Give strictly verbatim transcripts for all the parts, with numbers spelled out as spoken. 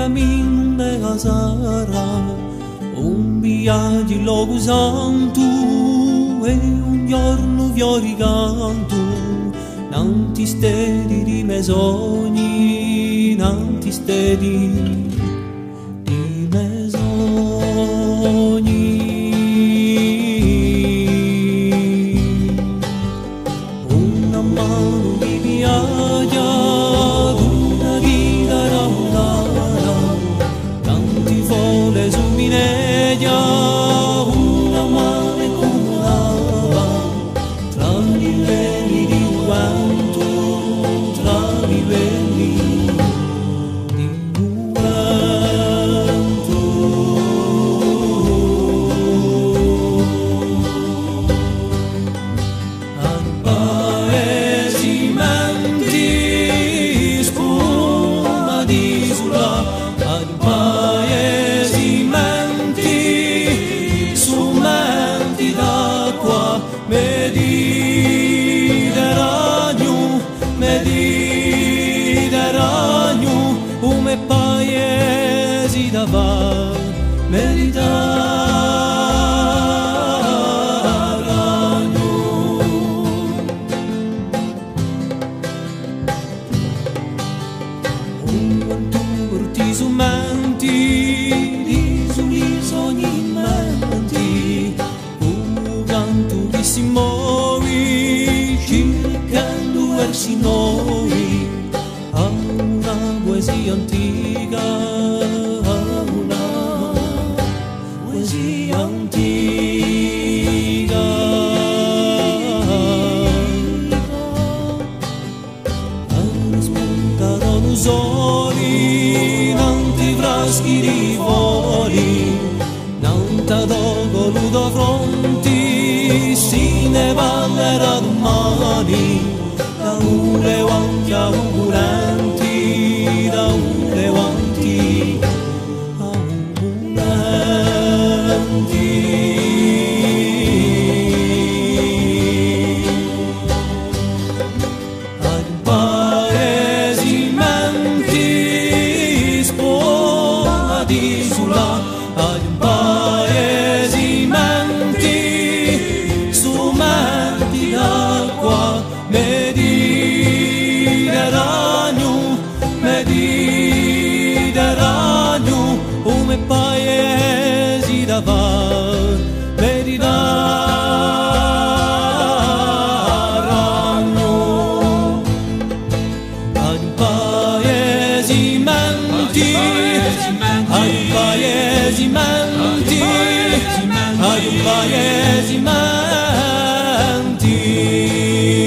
cammino de casara, un viaggio in luogo santo e un giorno fiori canto, non ti stedi di me sogni, non ti stedi di me sogni. Una mano mi viaggia, una chitarra volata, tanti fole su mineglia, una mano accumulava, tra livelli di vento, tra livelli di vento. Al paesimenti spuma di sulla, al paesimenti sumenti d'acqua, Mediterraneo, Mediterraneo, come paesi da far, Mediterraneo. Un quanto porti sumenti, di soli sogni immenti, un canto che si muove, cercando versi noi, a una poesia antica, a una poesia antica. Hanno spuntato i soli, tanti fraschi di fuori, tanta voluto fronti, si ne parlerà domani, da ure avanti a auguranti, da ure avanti a auguranti. Al paesimenti spoma di sulla, al paesimenti sumenti d'acqua, Mediterraneo, Mediterraneo, come paesi da far, Mediterraneo. Al paesimenti, al paesimenti, al paesimenti.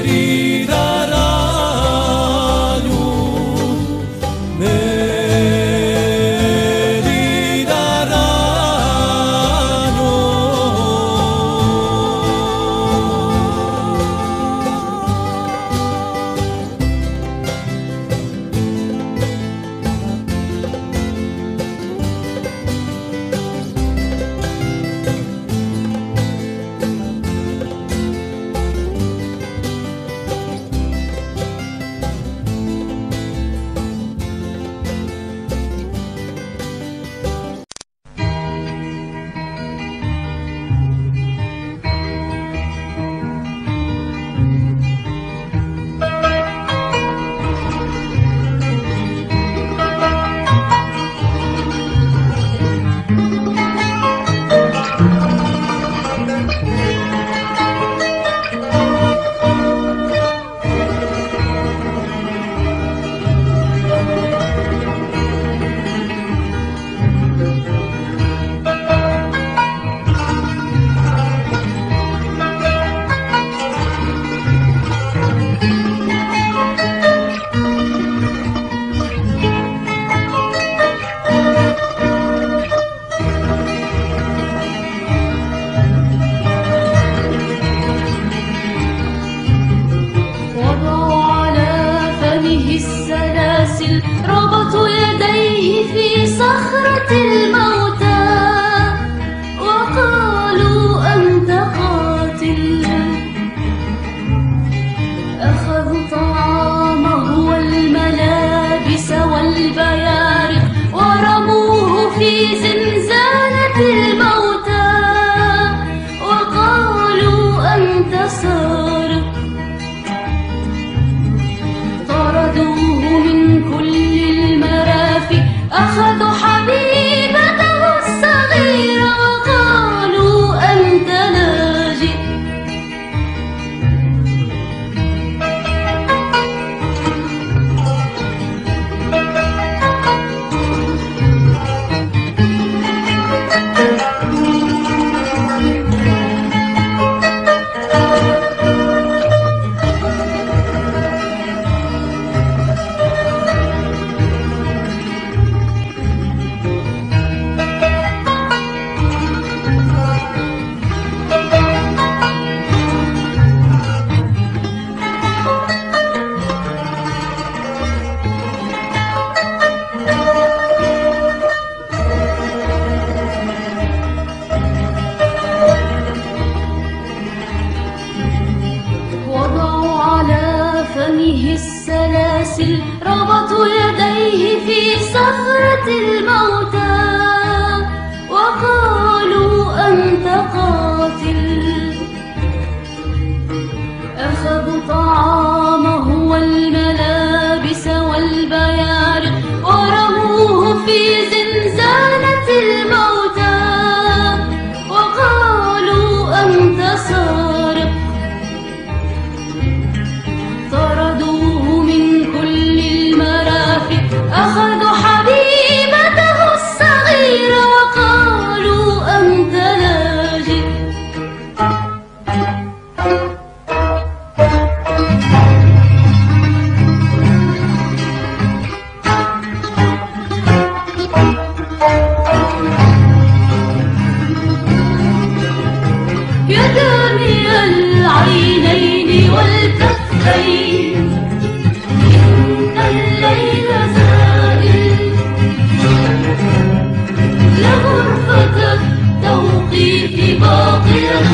Mediterraneo, Mediterraneo, Mediterraneo. السلاسل ربطوا يديه في صخرة الموتى وقالوا أنت قاتل. أخذوا طعامه والملابس والبيارق ورموه في زنزانة الموتى وقالوا أنت سارق. طردوه من كل المرافق أخذوا حبيبته الصغيرة وقالوا أنت لاجئ. يا دامي العينين والكفين إن الليل زائل لغرفة التوقيف باقية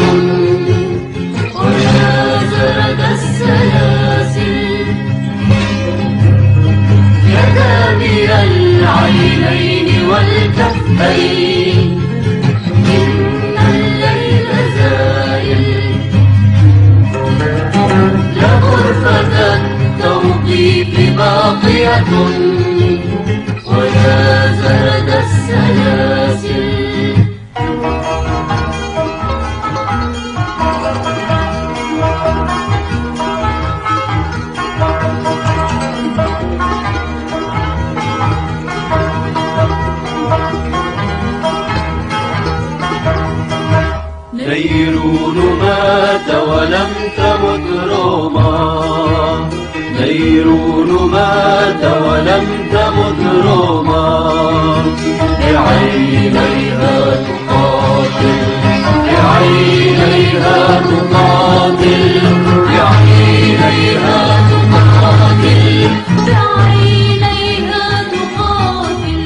ولا زرد السلاسل. يا دامي العينين والكفين إن الليل زائل لغرفة التوقيف باقية ولا زرد السلاسل. نيرون مات ولم تمت روما، نيرون مات ولم تمت روما. بعينيها تقاتل، بعينيها تقاتل، بعينيها تقاتل، بعينيها تقاتل.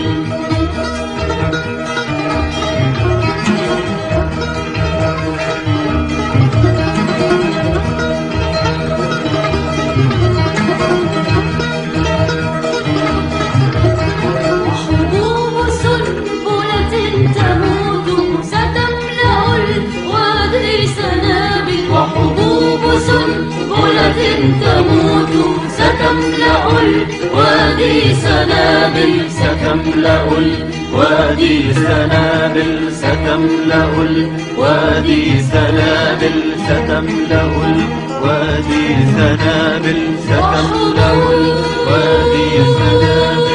وحبوب سنبلة تموت ستملأ الوادي سنابل، وحبوب سنبلة تموت ستملأ الوادي سنابل، ستملأ الوادي سنابل، ستملأ الوادي سنابل، ستملأ الوادي سنابل، ستملأ الوادي سنابل.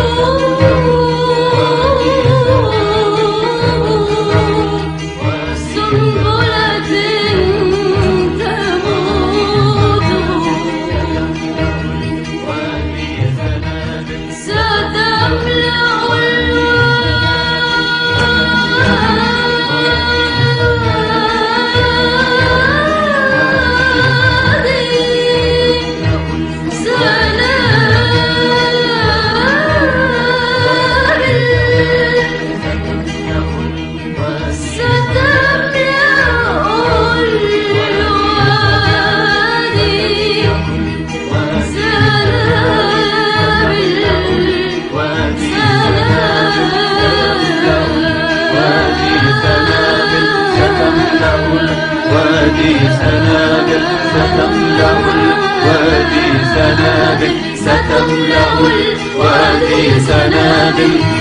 الوادي سنابل، ستملأ الوادي سنابل، ستملأ الوادي سنابل.